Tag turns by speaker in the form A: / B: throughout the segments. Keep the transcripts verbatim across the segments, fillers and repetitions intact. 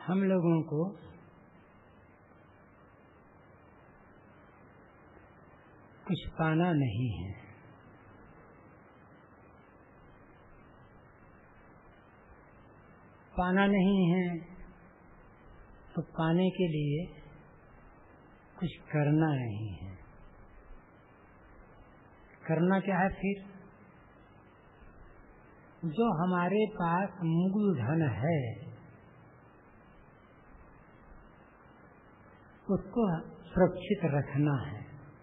A: हम लोगों को कुछ पाना नहीं है, पाना नहीं है तो पाने के लिए कुछ करना नहीं है। करना क्या है फिर? जो हमारे पास मूलधन है उसको सुरक्षित रखना है।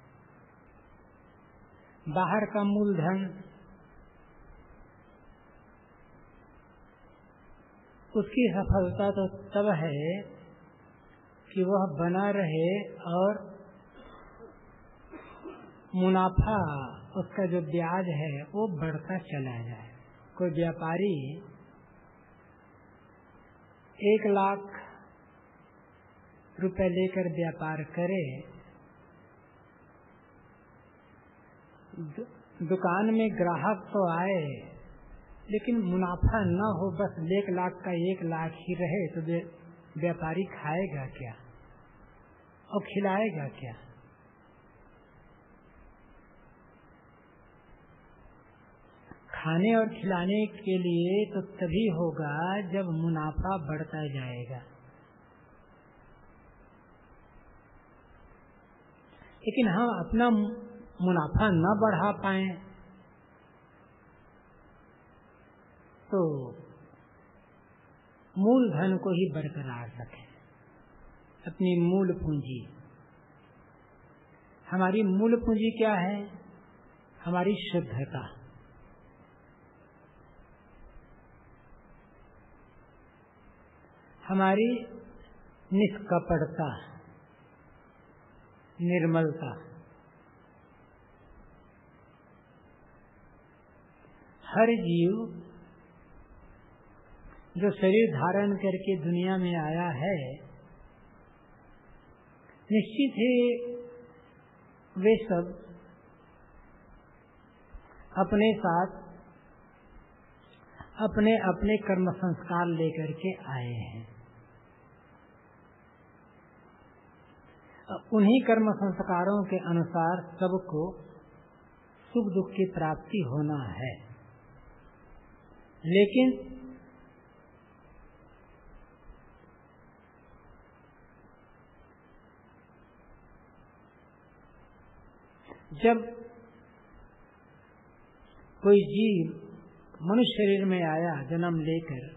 A: बाहर का मूलधन उसकी सफलता तो तब है कि वह बना रहे और मुनाफा उसका जो ब्याज है वो बढ़ता चला जाए। कोई व्यापारी एक लाख रुपए लेकर व्यापार करे, दुकान में ग्राहक तो आए लेकिन मुनाफा न हो, बस एक लाख का एक लाख ही रहे तो व्यापारी खाएगा क्या और खिलाएगा क्या? खाने और खिलाने के लिए तो तभी होगा जब मुनाफा बढ़ता जाएगा। लेकिन हम अपना मुनाफा न बढ़ा पाए तो मूलधन को ही बरकरार रखें, अपनी मूल पूंजी। हमारी मूल पूंजी क्या है? हमारी शुद्धता। हमारी निष्कपटता, निर्मलता। हर जीव जो शरीर धारण करके दुनिया में आया है, निश्चित ही वे सब अपने साथ अपने अपने कर्म संस्कार लेकर के आए हैं। उन्हीं कर्म संस्कारों के अनुसार सबको सुख दुख की प्राप्ति होना है। लेकिन जब कोई जीव मनुष्य शरीर में आया जन्म लेकर,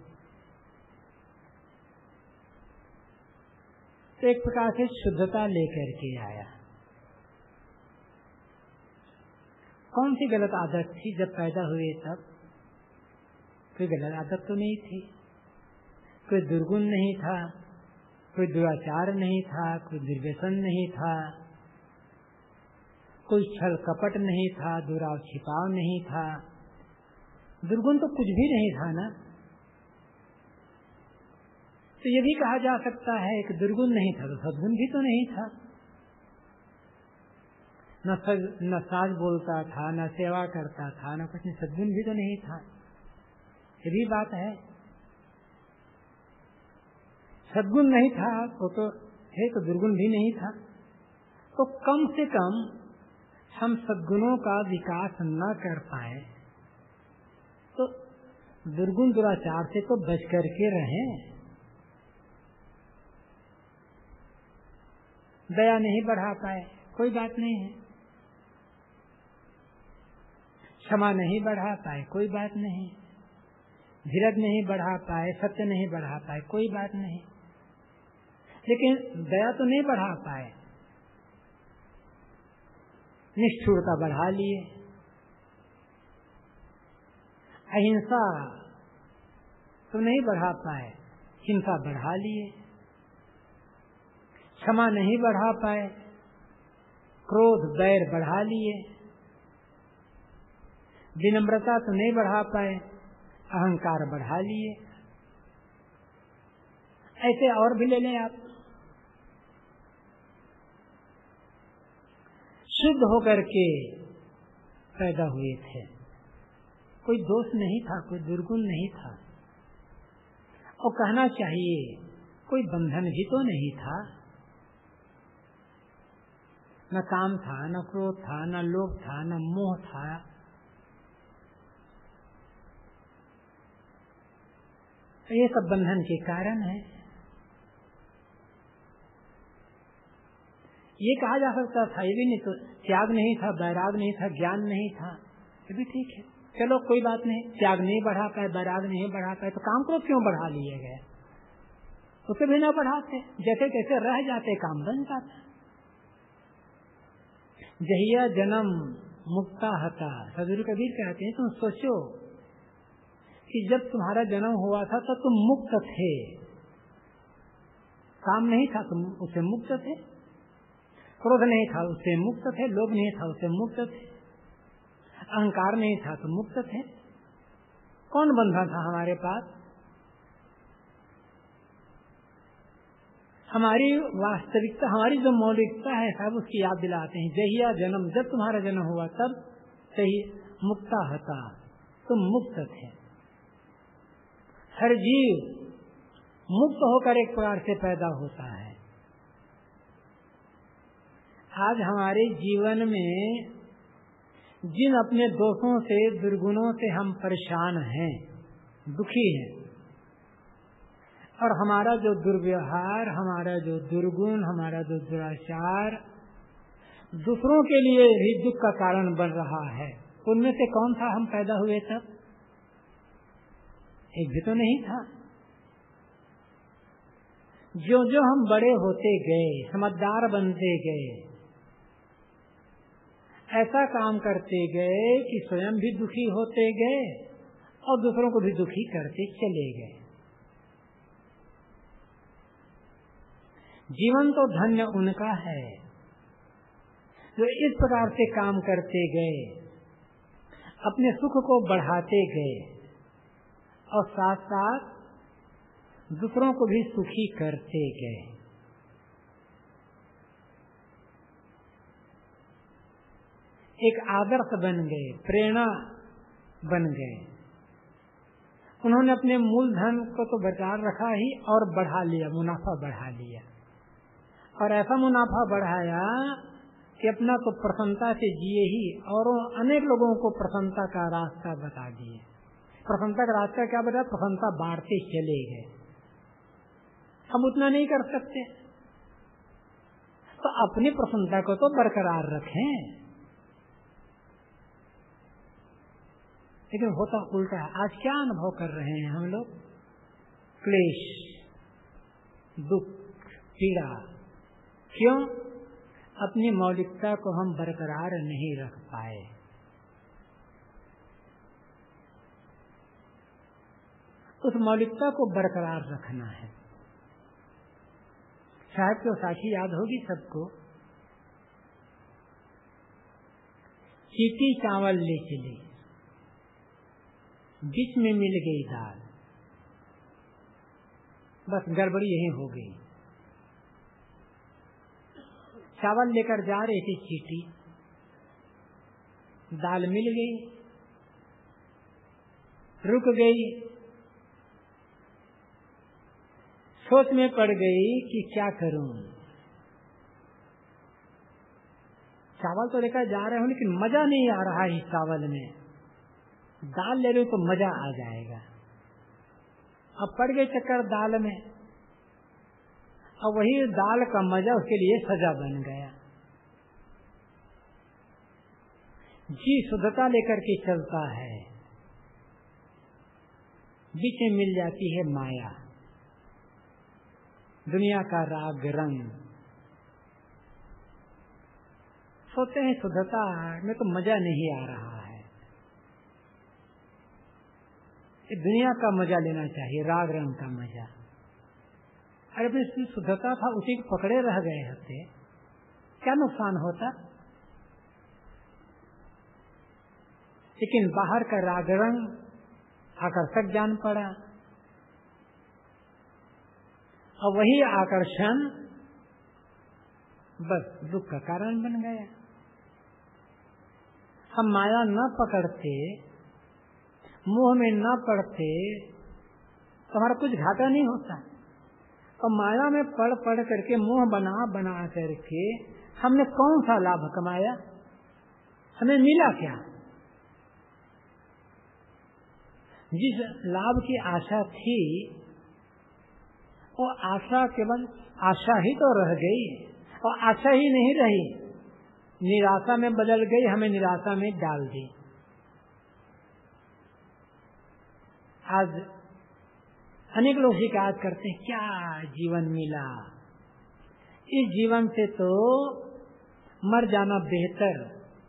A: तो एक प्रकार से शुद्धता लेकर के आया। कौन सी गलत आदत थी जब पैदा हुए तब? कोई गलत आदत तो नहीं थी, कोई दुर्गुण नहीं था, कोई दुराचार नहीं था, कोई दुर्व्यसन नहीं था, कोई छल कपट नहीं था, दुराव छिपाव नहीं था, दुर्गुण तो कुछ भी नहीं था ना। तो ये भी कहा जा सकता है कि दुर्गुण नहीं था तो सद्गुण भी तो नहीं था। न सज न साज बोलता था, न सेवा करता था, न कुछ, सद्गुण भी तो नहीं था। ये भी बात है। सद्गुण नहीं था तो तो है तो दुर्गुण भी नहीं था। तो कम से कम हम सद्गुणों का विकास न कर पाए तो दुर्गुण दुराचार से तो बच करके रहें। दया नहीं बढ़ा पाए, कोई बात नहीं है। क्षमा नहीं बढ़ा पाए, कोई बात नहीं। धीरज नहीं बढ़ा पाए, सत्य नहीं बढ़ा पाए, कोई बात नहीं। लेकिन दया तो नहीं बढ़ा पाए, निष्ठुरता बढ़ा लिए, अहिंसा तो नहीं बढ़ा पाए, हिंसा बढ़ा लिए, क्षमा नहीं बढ़ा पाए, क्रोध बैर बढ़ा लिए, विनम्रता तो नहीं बढ़ा पाए, अहंकार बढ़ा लिए। ऐसे और भी ले लें आप। शुद्ध होकर के पैदा हुए थे, कोई दोष नहीं था, कोई दुर्गुण नहीं था। और कहना चाहिए कोई बंधन भी तो नहीं था, न काम था, न क्रोध था, न लोभ था, न मोह था। ये सब बंधन के कारण है। ये कहा जा सकता था, ये भी नहीं तो त्याग नहीं था, वैराग नहीं था, ज्ञान नहीं था, ये भी ठीक है। चलो कोई बात नहीं, त्याग नहीं बढ़ा पाए, वैराग नहीं बढ़ा पाए, तो काम क्रोध क्यों बढ़ा लिए गए? उसे भी ना बढ़ाते, जैसे तैसे रह जाते, काम बन जाता। जहिया जन्म मुक्ता हता, सदगुरु कबीर कहते हैं, तुम सोचो कि जब तुम्हारा जन्म हुआ था तो तुम मुक्त थे, काम नहीं था, तुम उससे मुक्त थे, क्रोध नहीं था उससे मुक्त थे, लोभ नहीं था उससे मुक्त थे, अहंकार नहीं था तो मुक्त थे। कौन बंधन था हमारे पास? हमारी वास्तविकता, हमारी जो मौलिकता है सब उसकी याद दिलाते हैं। जहिया जन्म, जब तुम्हारा जन्म हुआ तब सही मुक्ता हता, तुम मुक्त थे। हर जीव मुक्त होकर एक प्रकार से पैदा होता है। आज हमारे जीवन में जिन अपने दोषों से, दुर्गुणों से हम परेशान हैं, दुखी हैं, और हमारा जो दुर्व्यवहार, हमारा जो दुर्गुण, हमारा जो दुराचार दूसरों के लिए भी दुख का कारण बन रहा है, उनमें से कौन था हम पैदा हुए तब? एक भी तो नहीं था। जो जो हम बड़े होते गए, समझदार बनते गए, ऐसा काम करते गए कि स्वयं भी दुखी होते गए और दूसरों को भी दुखी करते चले गए। जीवन तो धन्य उनका है जो इस प्रकार से काम करते गए, अपने सुख को बढ़ाते गए और साथ साथ दूसरों को भी सुखी करते गए। एक आदर्श बन गए, प्रेरणा बन गए। उन्होंने अपने मूलधन को तो बरकरार रखा ही और बढ़ा लिया, मुनाफा बढ़ा लिया, और ऐसा मुनाफा बढ़ाया कि अपना तो प्रसन्नता से जिए ही और अनेक लोगों को प्रसन्नता का रास्ता बता दिए। प्रसन्नता का रास्ता क्या बता? प्रसन्नता बांटते चले गए। हम उतना नहीं कर सकते तो अपनी प्रसन्नता को तो बरकरार रखें। लेकिन होता उल्टा है। आज क्या अनुभव कर रहे हैं हम लोग? क्लेश, दुख, पीड़ा। क्यों? अपनी मौलिकता को हम बरकरार नहीं रख पाए। उस मौलिकता को बरकरार रखना है। साहब को साखी याद होगी सबको। चीटी चावल ले चली, बीच में मिल गई दाल, बस गड़बड़ी यही हो गई। चावल लेकर जा रही थी चीटी, दाल मिल गई, रुक गई, सोच में पड़ गई कि क्या करूं। चावल तो लेकर जा रहे हूं लेकिन मजा नहीं आ रहा है चावल में, दाल ले रही तो मजा आ जाएगा। अब पड़ गए चक्कर दाल में, और वही दाल का मजा उसके लिए सजा बन गया। जी शुद्धता लेकर के चलता है, बीच में मिल जाती है माया, दुनिया का राग रंग। सोचते हैं शुद्धता में तो मजा नहीं आ रहा है, दुनिया का मजा लेना चाहिए, राग रंग का मजा। अरे अपनी शुद्धता था, उसी को पकड़े रह गए होते, क्या नुकसान होता? लेकिन बाहर का राग रंग आकर्षक जान पड़ा, और वही आकर्षण बस दुख का कारण बन गया। हम माया न पकड़ते, मोह में न पड़ते तो हमारा कुछ घाटा नहीं होता। और माया में पढ़ पढ़ करके मुंह बना बना करके हमने कौन सा लाभ कमाया, हमें मिला क्या? जिस लाभ की आशा थी वो आशा केवल आशा ही तो रह गई, और आशा ही नहीं रही, निराशा में बदल गई, हमें निराशा में डाल दी। आज अनेक लोग शिकायत करते हैं, क्या जीवन मिला, इस जीवन से तो मर जाना बेहतर।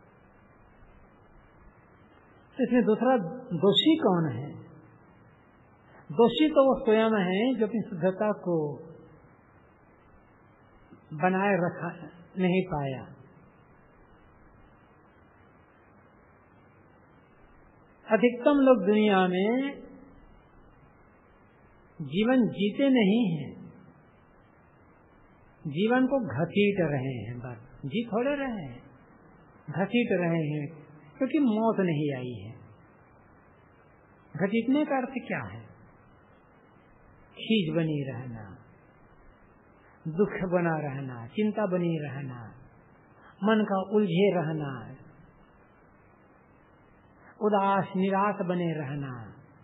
A: इसमें दूसरा दोषी कौन है? दोषी तो वो स्वयं है जो अपनी शुद्धता को बनाए रखा नहीं पाया। अधिकतम लोग दुनिया में जीवन जीते नहीं हैं, जीवन को घसीट रहे हैं, बस जी थोड़े रहे हैं, घसीट रहे हैं, क्योंकि मौत नहीं आई है। घसीटने का अर्थ क्या है? खींच बनी रहना, दुख बना रहना, चिंता बनी रहना, मन का उलझे रहना, उदास निराश बने रहना,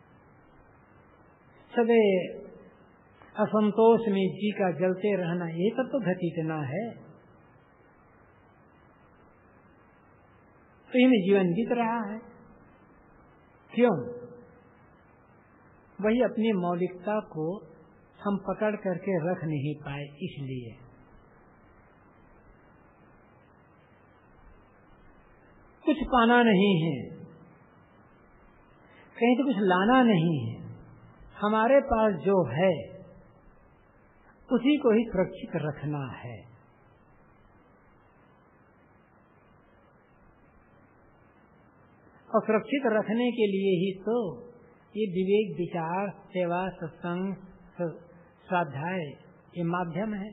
A: सदै असंतोष में जी का जलते रहना, ये सब तो घसीटना है। तो इन्हें जीवन बीत रहा है, क्यों? वही अपनी मौलिकता को हम पकड़ करके रख नहीं पाए, इसलिए। कुछ पाना नहीं है, कहीं तो कुछ लाना नहीं है, हमारे पास जो है उसी को ही सुरक्षित रखना है। और सुरक्षित रखने के लिए ही तो ये विवेक, विचार, सेवा, सत्संग, स्वाध्याय ये माध्यम है।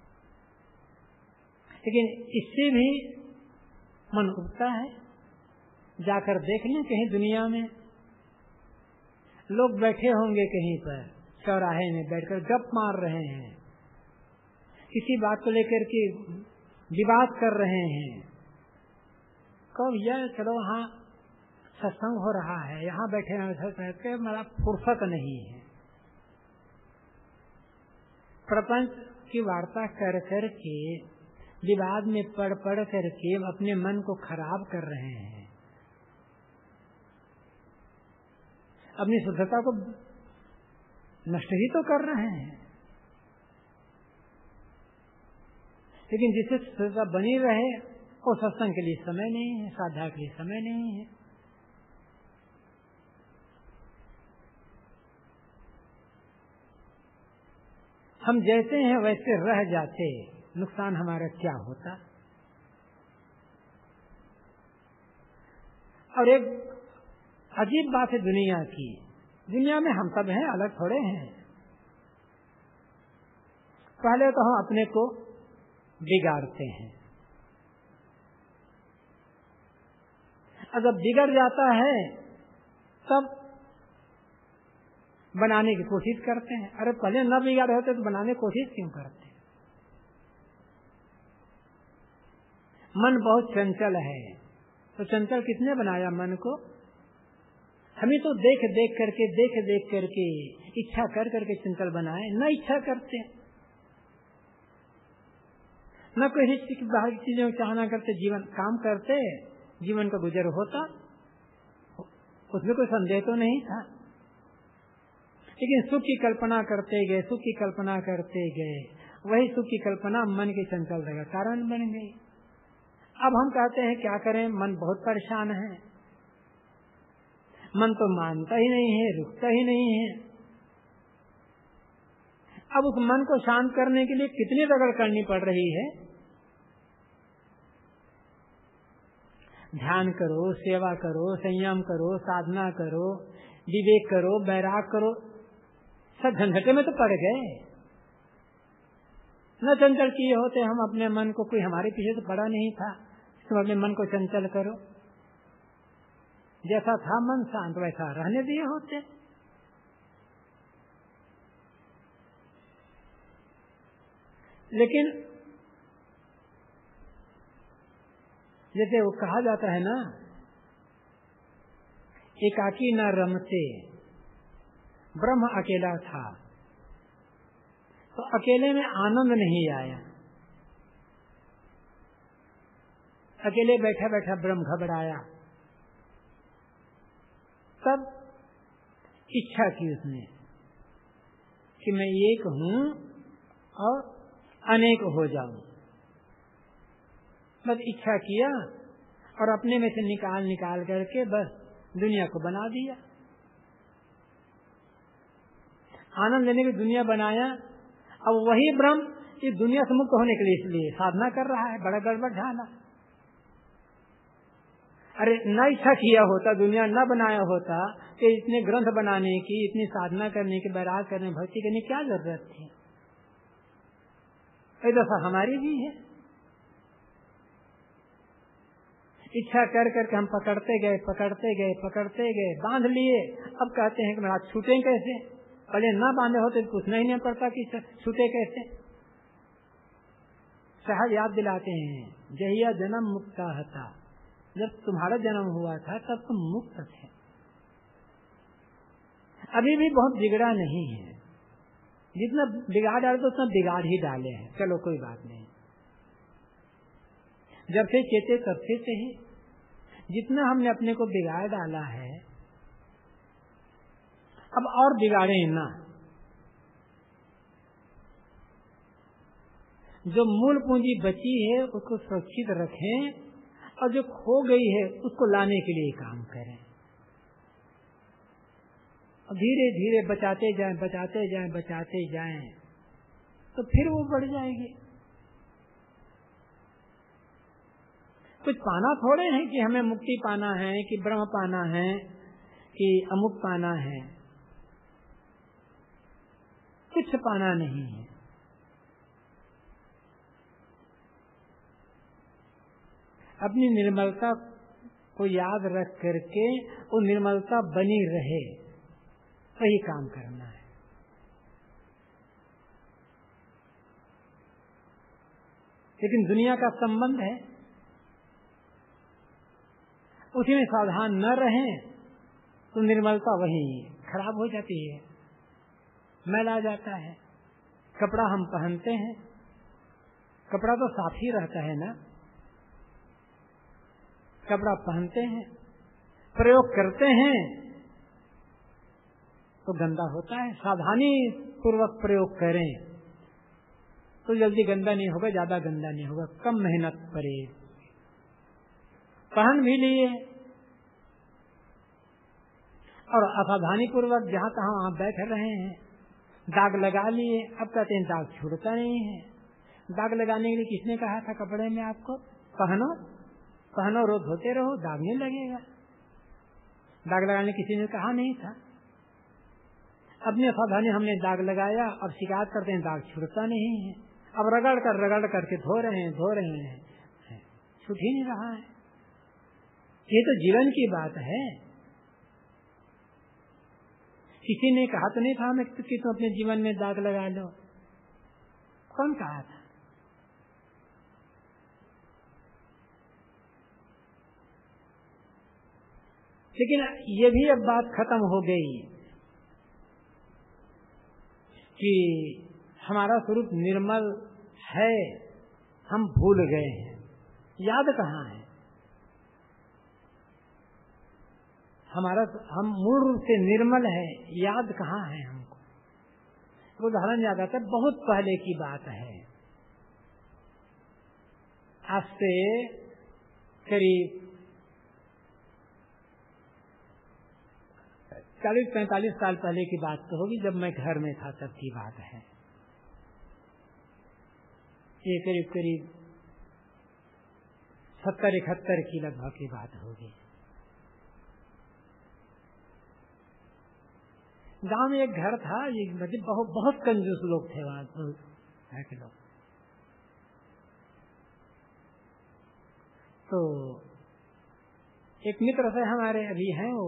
A: लेकिन इससे भी मन उगता है। जाकर देख लें, कहीं दुनिया में लोग बैठे होंगे कहीं पर चौराहे में बैठकर गप मार रहे हैं, किसी बात को लेकर के विवाद कर रहे हैं। कब यह चलो वहाँ सत्संग हो रहा है, यहाँ बैठे हैं, मेरा फुर्सत नहीं है। प्रपंच की वार्ता कर कर के, विवाद में पढ़ पढ़ करके अपने मन को खराब कर रहे हैं, अपनी शुद्धता को नष्ट ही तो कर रहे हैं। लेकिन जिससे शुद्धता बनी रहे वो सत्संग के लिए समय नहीं है, साधना के लिए समय नहीं है। हम जैसे हैं वैसे रह जाते, नुकसान हमारा क्या होता। और एक अजीब बात है दुनिया की, दुनिया में हम सब हैं, अलग थोड़े हैं। पहले तो हम अपने को बिगाड़ते हैं, अगर बिगड़ जाता है तब बनाने की कोशिश करते हैं। अरे पहले न बिगाड़े होते तो बनाने की कोशिश क्यों करते? मन बहुत चंचल है, तो चंचल किसने बनाया मन को? हमें तो देख देख करके देख देख करके इच्छा कर करके चंचल बनाए, न इच्छा करते, न कोई बाहर की चीजों को चाहना करते, जीवन काम करते, जीवन का गुजर होता, उसमें कोई संदेह तो नहीं था। लेकिन सुख की कल्पना करते गए, सुख की कल्पना करते गए, वही सुख की कल्पना मन के चंचलता का कारण बन गई। अब हम कहते हैं क्या करें, मन बहुत परेशान है, मन तो मानता ही नहीं है, रुकता ही नहीं है। अब उस मन को शांत करने के लिए कितनी रगड़ करनी पड़ रही है। ध्यान करो, सेवा करो, संयम करो, साधना करो, विवेक करो, वैराग करो, सब झंझटे में तो पड़ गए। न चंचल किए होते हम अपने मन को, कोई हमारे पीछे तो पड़ा नहीं था, तुम अपने मन को चंचल करो, जैसा था मन शांत वैसा रहने दिए होते। लेकिन जैसे वो कहा जाता है ना, एकाकी न रमते, ब्रह्म अकेला था तो अकेले में आनंद नहीं आया। अकेले बैठा बैठा ब्रह्म घबराया, तब इच्छा की उसने कि मैं एक हूं और अनेक हो जाऊं। बस इच्छा किया और अपने में से निकाल निकाल करके बस दुनिया को बना दिया। आनंद लेने की दुनिया बनाया। अब वही ब्रह्म इस दुनिया से मुक्त होने के लिए इसलिए साधना कर रहा है। बड़ा गड़बड़ ढाला। अरे न इच्छा किया होता, दुनिया न बनाया होता कि इतने ग्रंथ बनाने की, इतनी साधना करने की, बैराग करने, भक्ति करने की क्या जरूरत थी। एक दफा हमारी भी है। इच्छा कर करके हम पकड़ते गए पकड़ते गए पकड़ते गए, बांध लिए। अब कहते हैं कि मेरा छूटे कैसे। पहले ना बांधे होते तो कुछ नहीं पड़ता कि छूटे कैसे। सहज याद दिलाते हैं, जहिया जन्म मुक्ता था, जब तुम्हारा जन्म हुआ था तब तुम मुक्त थे। अभी भी बहुत बिगड़ा नहीं है। जितना बिगाड़ डाले तो उतना बिगाड़ ही डाले हैं। चलो कोई बात नहीं। जब से चेते तब से सही, जितना हमने अपने को बिगाड़ डाला है अब और बिगाड़े ना। जो मूल पूंजी बची है उसको सुरक्षित रखें और जो खो गई है उसको लाने के लिए काम करें। धीरे धीरे बचाते जाएं बचाते जाएं बचाते जाएं तो फिर वो बढ़ जाएगी। कुछ पाना थोड़े हैं कि हमें मुक्ति पाना है, कि ब्रह्म पाना है, कि अमुक पाना है। कुछ पाना नहीं है। अपनी निर्मलता को याद रख करके वो निर्मलता बनी रहे, वही काम करना है। लेकिन दुनिया का संबंध है, उसी में सावधान न रहें तो निर्मलता वही खराब हो जाती है, मैल आ जाता है। कपड़ा हम पहनते हैं, कपड़ा तो साफ ही रहता है ना। कपड़ा पहनते हैं, प्रयोग करते हैं तो गंदा होता है। सावधानी पूर्वक प्रयोग करें तो जल्दी गंदा नहीं होगा, ज्यादा गंदा नहीं होगा। कम मेहनत पड़े। पहन भी लिए और असावधानी पूर्वक जहां तहां आप बैठ रहे हैं, दाग लगा लिए। अब कहते हैं दाग छूटता नहीं है। दाग लगाने के लिए किसने कहा था कपड़े में आपको? पहनो पहनो, रोज धोते रहो, दाग नहीं लगेगा। दाग लगाने किसी ने कहा नहीं था। अपने असावधानी हमने दाग लगाया और शिकायत करते हैं दाग छूटता नहीं है। अब रगड़ कर रगड़ करके धो रहे हैं धो रहे हैं, छूट ही नहीं रहा है। ये तो जीवन की बात है। किसी ने कहा तो नहीं था हमें कि तुम अपने जीवन में दाग लगा लो। कौन कहा था? लेकिन ये भी अब बात खत्म हो गई कि हमारा स्वरूप निर्मल है, हम भूल गए हैं। याद कहाँ है हमारा? हम मूल रूप से निर्मल है, याद कहाँ है हमको? उदाहरण याद आता है, बहुत पहले की बात है। आज से करीब चालीस पैंतालीस साल पहले की बात तो होगी, जब मैं घर में था तब की बात है। ये करीब करीब सत्तर इकहत्तर की लगभग की बात होगी। गांव में एक घर था, ये मतलब बहुत बहुत कंजूस लोग थे वहां के लोग। तो एक मित्र से हमारे अभी हैं, वो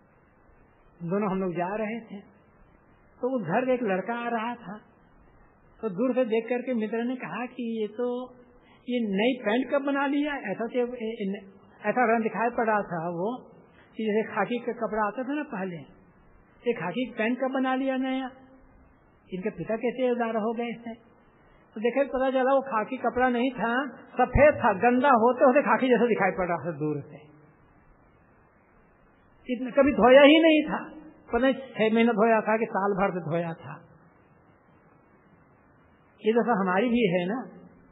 A: दोनों हम लोग जा रहे थे तो उस घर में एक लड़का आ रहा था। तो दूर से देख करके मित्र ने कहा कि ये तो ये नई पैंट कब बना लिया। ऐसा तो ऐसा रंग दिखाई पड़ रहा था वो कि जैसे खाकी का कपड़ा आता था ना पहले, ये खाकी पैंट कब बना लिया नया। इनके पिता कैसे उदार हो गए इससे। तो देखे पता चला वो खाकी कपड़ा नहीं था, सफेद था, गंदा होते होते खाकी जैसा दिखाई पड़ रहा था दूर से। इतना कभी धोया ही नहीं था, पता छह महीने धोया था कि साल भर से धोया था। ये दफा हमारी भी है ना।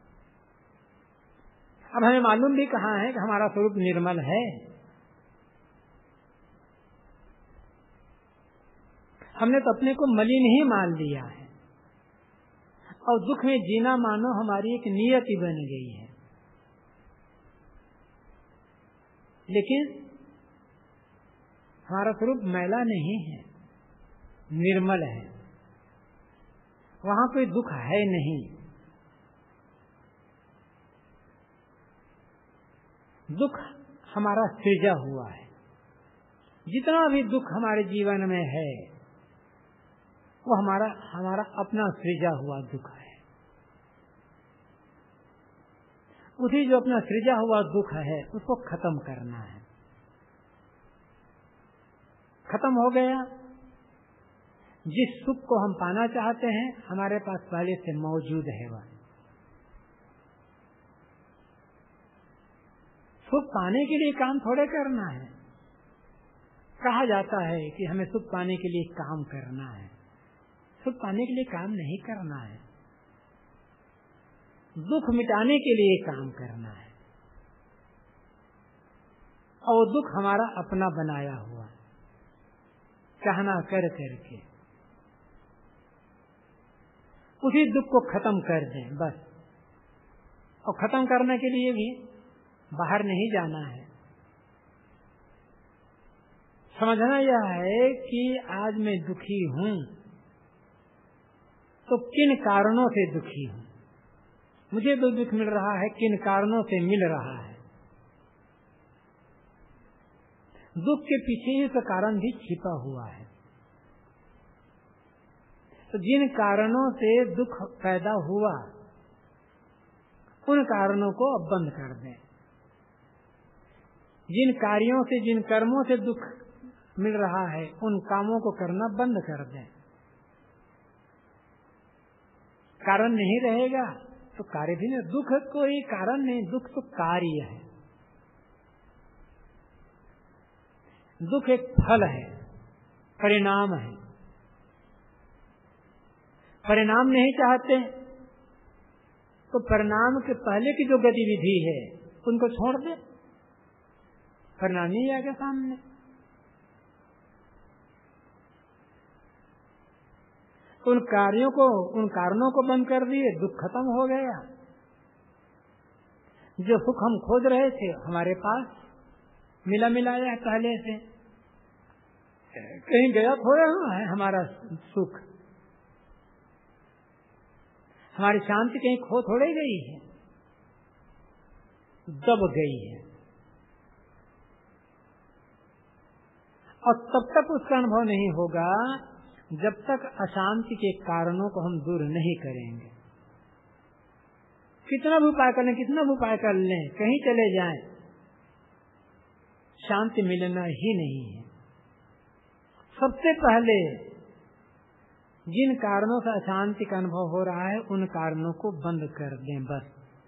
A: अब हमें मालूम भी कहाँ है कि हमारा स्वरूप निर्मल है। हमने तो अपने को मलिन ही मान लिया है और दुख में जीना मानो हमारी एक नियति बन गई है। लेकिन हमारा स्वरूप मैला नहीं है, निर्मल है, वहां कोई दुख है नहीं। दुख हमारा सृजा हुआ है। जितना भी दुख हमारे जीवन में है वो हमारा हमारा अपना सृजा हुआ दुख है। उसी जो अपना सृजा हुआ दुख है उसको खत्म करना है। खत्म हो गया, जिस सुख को हम पाना चाहते हैं हमारे पास पहले से मौजूद है। वह सुख पाने के लिए काम थोड़े करना है। कहा जाता है कि हमें सुख पाने के लिए काम करना है। सुख पाने के लिए काम नहीं करना है, दुख मिटाने के लिए काम करना है। और वो दुख हमारा अपना बनाया हुआ, चाहना कर करके उसी दुख को खत्म कर दें बस। और खत्म करने के लिए भी बाहर नहीं जाना है। समझना यह है कि आज मैं दुखी हूं तो किन कारणों से दुखी हूं। मुझे जो दुख मिल रहा है किन कारणों से मिल रहा है। दुख के पीछे ही तो कारण भी छिपा हुआ है। तो जिन कारणों से दुख पैदा हुआ उन कारणों को अब बंद कर दें। जिन कार्यों से जिन कर्मों से दुख मिल रहा है उन कामों को करना बंद कर दें। कारण नहीं रहेगा तो कार्य भी नहीं। दुख कोई कारण नहीं, दुख तो कार्य है। दुख एक फल है, परिणाम है। परिणाम नहीं चाहते तो परिणाम के पहले की जो गतिविधि है उनको छोड़ दे, परिणाम नहीं आएगा सामने। उन कार्यों को उन कारणों को बंद कर दिए, दुख खत्म हो गया। जो सुख हम खोज रहे थे हमारे पास मिला मिलाया है पहले से। कहीं गया थोड़ा है हमारा सुख, हमारी शांति कहीं खो थोड़े गई है, दब गई है। और तब तक उसका अनुभव नहीं होगा जब तक अशांति के कारणों को हम दूर नहीं करेंगे। कितना भी उपाय कर लें, कितना भी उपाय कर लें, कहीं चले जाएं, शांति मिलना ही नहीं है। सबसे पहले जिन कारणों से अशांति का अनुभव हो रहा है उन कारणों को बंद कर दें बस।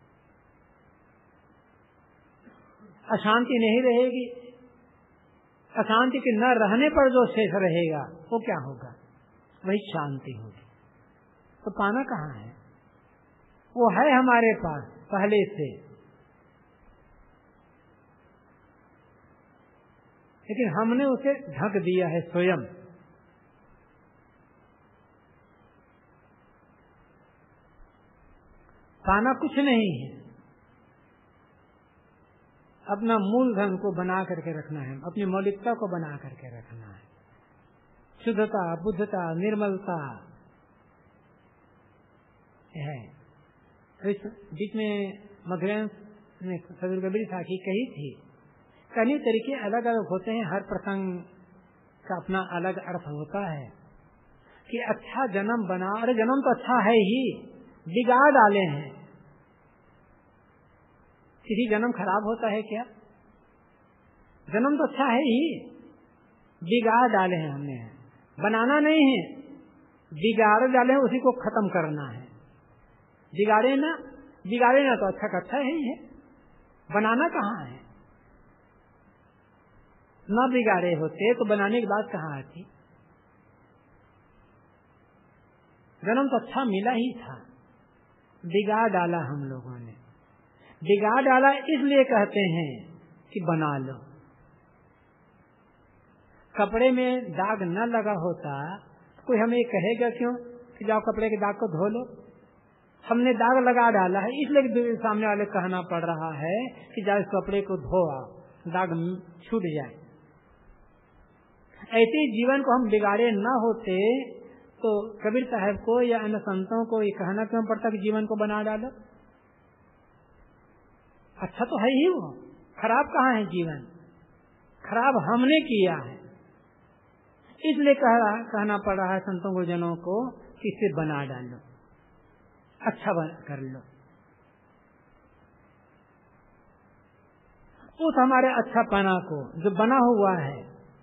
A: अशांति नहीं रहेगी। अशांति के न रहने पर जो शेष रहेगा वो क्या होगा? वही शांति होगी। तो पाना कहाँ है? वो है हमारे पास पहले से, लेकिन हमने उसे ढक दिया है स्वयं। पाना कुछ नहीं है, अपना मूलधन को बना करके रखना है, अपनी मौलिकता को बना करके रखना है। शुद्धता, बुद्धता, निर्मलता है। इस बीच में मधुरंश ने सदगुरु कबीर साखी कही थी। कई तरीके अलग अलग होते हैं, हर प्रसंग का अपना अलग अर्थ होता है। कि अच्छा जन्म बना, अरे जन्म तो अच्छा है ही, बिगाड़ डाले हैं। किसी जन्म खराब होता है क्या? जन्म तो अच्छा है ही, बिगाड़ डाले हैं हमने। बनाना नहीं है, बिगाड़ डाले हैं, उसी को खत्म करना है। बिगाड़े ना, बिगाड़े ना तो अच्छा का अच्छा ही है, बनाना कहाँ है? ना बिगाड़े होते तो बनाने की बात कहाँ आती? जन्म तो अच्छा मिला ही था, बिगाड़ डाला हम लोगों ने। बिगाड़ डाला इसलिए कहते हैं कि बना लो। कपड़े में दाग न लगा होता कोई हमें कहेगा क्यों कि जाओ कपड़े के दाग को धो लो? हमने दाग लगा डाला है, इसलिए सामने वाले कहना पड़ रहा है कि जाओ इस कपड़े को धो आओ, दाग छूट जाए। ऐसे जीवन को हम बिगाड़े न होते तो कबीर साहब को या अन्य संतों को ये कहना क्यों पड़ता कि जीवन को बना डालो? अच्छा तो है ही वो, खराब कहाँ है जीवन? खराब हमने किया है, इसलिए कह रहा कहना पड़ रहा है संतों गुरुजनों को कि इसे बना डालो, अच्छा कर लो। उस हमारे अच्छापना को जो बना हुआ है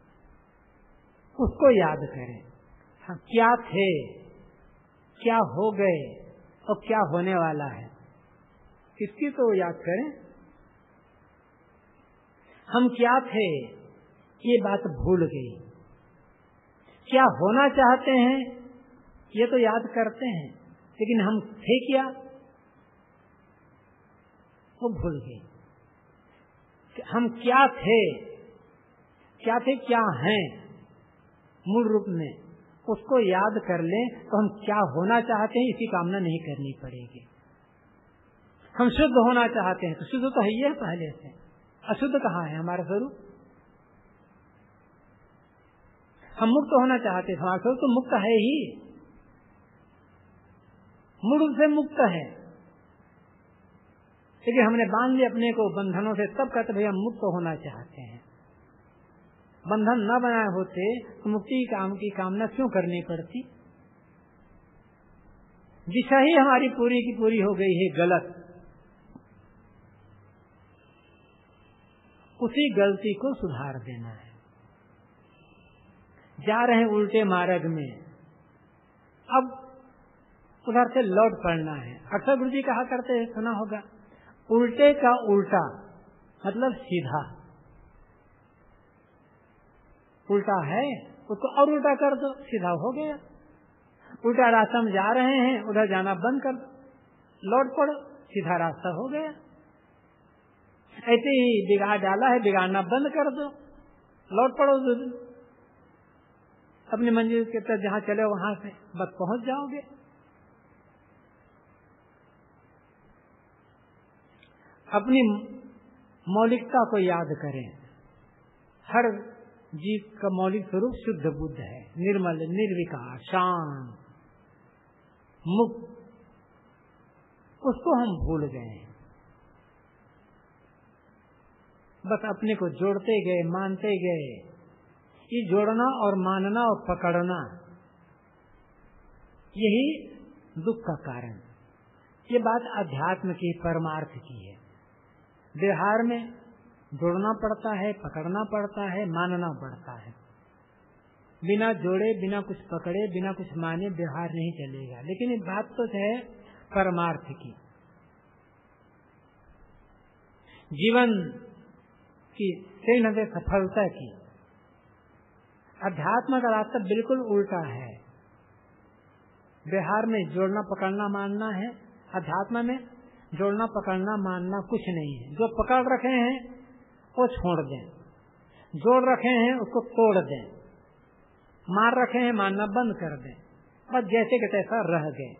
A: उसको याद करें। हम क्या थे, क्या हो गए और क्या होने वाला है, इसकी तो याद करें। हम क्या थे ये बात भूल गई, क्या होना चाहते हैं ये तो याद करते हैं, लेकिन हम थे क्या वो भूल गए। हम क्या थे, क्या थे क्या हैं मूल रूप में, उसको याद कर लें तो हम क्या होना चाहते हैं इसकी कामना नहीं करनी पड़ेगी। हम शुद्ध होना चाहते हैं तो शुद्ध तो है ही है पहले से, अशुद्ध कहाँ है हमारा स्वरूप? हम मुक्त होना चाहते हैं, हमारा स्वरूप तो मुक्त है ही, मूल रूप से मुक्त है, लेकिन हमने बांध लिया अपने को बंधनों से, तब कहते भैया मुक्त होना चाहते हैं। बंधन न बनाए होते तो मुक्ति काम की कामना क्यों करनी पड़ती? दिशा ही हमारी पूरी की पूरी हो गई है गलत, उसी गलती को सुधार देना है। जा रहे हैं उल्टे मार्ग में, अब उधर से लौट पड़ना है। अक्सर गुरु जी कहा करते हैं, सुना होगा, उल्टे का उल्टा मतलब सीधा। उल्टा है उसको और उल्टा कर दो, सीधा हो गया। उल्टा रास्ता में जा रहे हैं, उधर जाना बंद कर दो, लौट पड़ो, सीधा रास्ता हो गया। ऐसे ही बिगाड़ डाला है, बिगाड़ना बंद कर दो, लौट पड़ो, अपनी मंजिल के तरफ जहाँ चले वहां से बस पहुंच जाओगे। अपनी मौलिकता को याद करें। हर जीव का मौलिक स्वरूप शुद्ध बुद्ध है, निर्मल, निर्विकार, शांत, मुक्त। उसको हम भूल गए, बस अपने को जोड़ते गए, मानते गए। ये जोड़ना और मानना और पकड़ना यही दुख का कारण। ये बात अध्यात्म की, परमार्थ की है। व्यवहार में जोड़ना पड़ता है, पकड़ना पड़ता है, मानना पड़ता है। बिना जोड़े, बिना कुछ पकड़े, बिना कुछ माने व्यवहार नहीं चलेगा। लेकिन ये बात तो है परमार्थ की, जीवन की से सफलता की। अध्यात्म का रास्ता बिल्कुल उल्टा है। व्यवहार में जोड़ना पकड़ना मानना है, अध्यात्म में जोड़ना पकड़ना मानना कुछ नहीं है। जो पकड़ रखे हैं वो छोड़ दें, जोड़ रखे हैं उसको तोड़ दें, मार रखे हैं मानना बंद कर दें, बस जैसे के तैसा रह गए।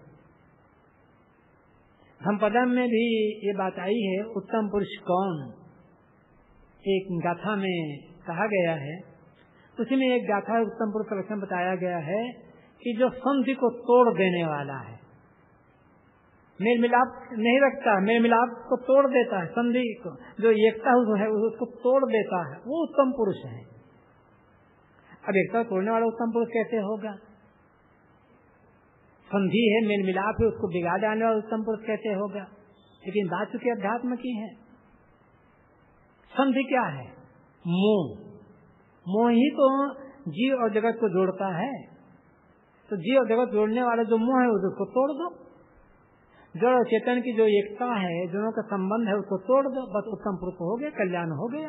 A: धम्मपदम में भी ये बात आई है। उत्तम पुरुष कौन, एक गाथा में कहा गया है। उसी में एक गाथा उत्तम पुरुष का लक्षण बताया गया है कि जो संधि को तोड़ देने वाला है, मेल मिलाप नहीं रखता, मेल मिलाप को तोड़ देता है, संधि को, जो एकता है उसको तोड़ देता है, वो उत्तम पुरुष है। अब एकता तोड़ने वाला उत्तम पुरुष कैसे होगा? संधि है, मेल मिलाप है, उसको बिगाड़ डालने वाला उत्तम पुरुष कैसे होगा? लेकिन बात चुकी अध्यात्म की है। संधि क्या है? मोह। मोह ही तो जीव और जगत को जोड़ता है। तो जीव और जगत जोड़ने वाला जो मोह है उसको तोड़ दो। जड़ और चेतन की जो एकता है, दोनों का संबंध है, उसको तोड़ दो, बस उत्तम पुरुष हो गया, कल्याण हो गया।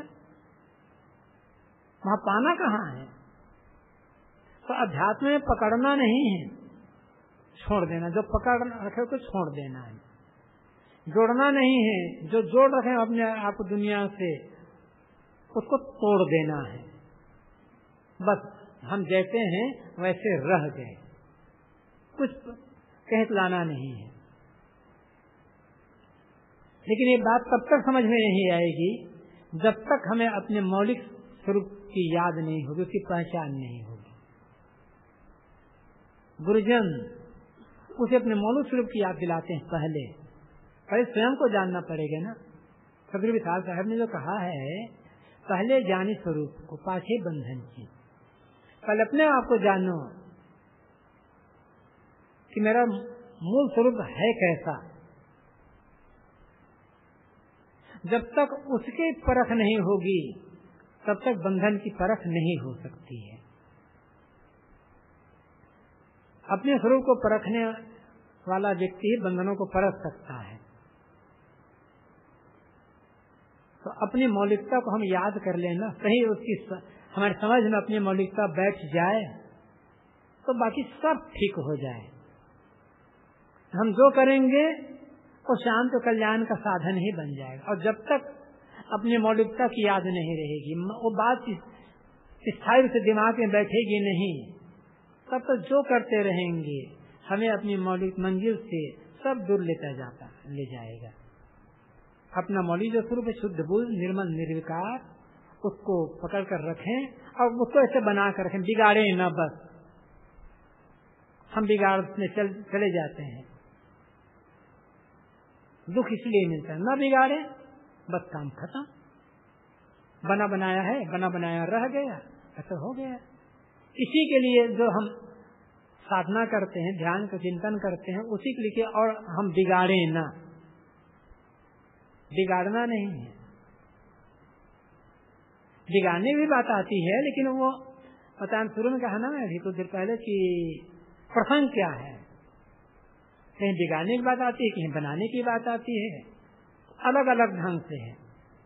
A: वहां पाना कहाँ है? तो अध्यात्म में पकड़ना नहीं है, छोड़ देना। जो पकड़ रखे उसको छोड़ देना है। जोड़ना नहीं है, जो जोड़ रखे अपने आप दुनिया से उसको तोड़ देना है। बस हम जैसे हैं वैसे रह गए, कुछ कहीं लाना नहीं है। लेकिन ये बात तब तक समझ में नहीं आएगी जब तक हमें अपने मौलिक स्वरूप की याद नहीं होगी, उसकी पहचान नहीं होगी। गुरुजन उसे अपने मौलिक स्वरूप की याद दिलाते हैं। पहले पहले स्वयं को जानना पड़ेगा ना। सदगुरु विशाल साहब ने जो कहा है, पहले जानी स्वरूप को पाछे बंधन की। पहले अपने आप को जानो कि मेरा मूल स्वरूप है कैसा। जब तक उसकी परख नहीं होगी तब तक बंधन की परख नहीं हो सकती है। अपने स्वरूप को परखने वाला व्यक्ति ही बंधनों को परख सकता है। तो अपनी मौलिकता को हम याद कर लेना, सही उसकी हमारी समझ में अपनी मौलिकता बैठ जाए तो बाकी सब ठीक हो जाए। हम जो करेंगे वो शांत कल्याण का साधन ही बन जाएगा। और जब तक अपनी मौलिकता की याद नहीं रहेगी, वो बात स्थायी रूप से दिमाग में बैठेगी नहीं, तब तक जो करते रहेंगे हमें अपनी मौलिक मंजिल से सब दूर लेता जाता ले जाएगा। अपना मौलिक जो स्वरूप है, शुद्ध बुद्ध, निर्मल निर्विकार, उसको पकड़ कर रखें और उसको ऐसे बना कर रखें, बिगाड़े न। बस हम बिगाड़ने चल, चले जाते हैं। दुख इसलिए मिलता है, न बिगाड़े, बस काम खत्म। बना बनाया है, बना बनाया रह गया, ऐसा हो गया। इसी के लिए जो हम साधना करते हैं, ध्यान का चिंतन करते हैं, उसी के लिए और हम बिगाड़े ना। बिगाड़ना नहीं है, बिगाड़ने भी बात आती है, लेकिन वो पता है शुरू में कहा ना अभी कुछ देर पहले कि प्रसंग क्या है। कहीं बिगाड़ने की बात आती है, कहीं बनाने की बात आती है, अलग अलग ढंग से है।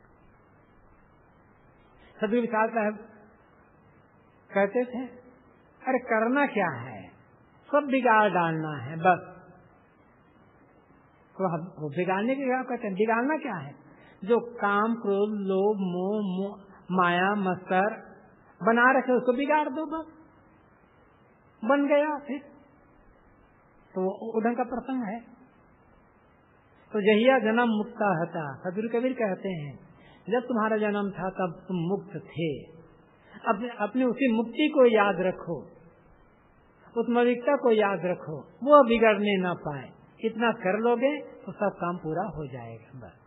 A: सदगुरु विशाल साहब कहते थे, अरे करना क्या है, सब बिगाड़ डालना है बस। तो हम वो बिगाड़ने के क्या कहते हैं? बिगाड़ना क्या है? जो काम, क्रोध, लोभ, मोह, मोह माया, मत्सर बना रखे उसको बिगाड़ दो, बस बन गया। फिर तो उधर का प्रसंग है। तो जहिया जन्म मुक्ता हता, सदगुरु कबीर कहते हैं, जब तुम्हारा जन्म था तब तुम मुक्त थे। अपने अपने उसी मुक्ति को याद रखो, उस मौलिकता को याद रखो, वो बिगड़ने ना पाए। इतना कर लोगे तो सब काम पूरा हो जाएगा बस।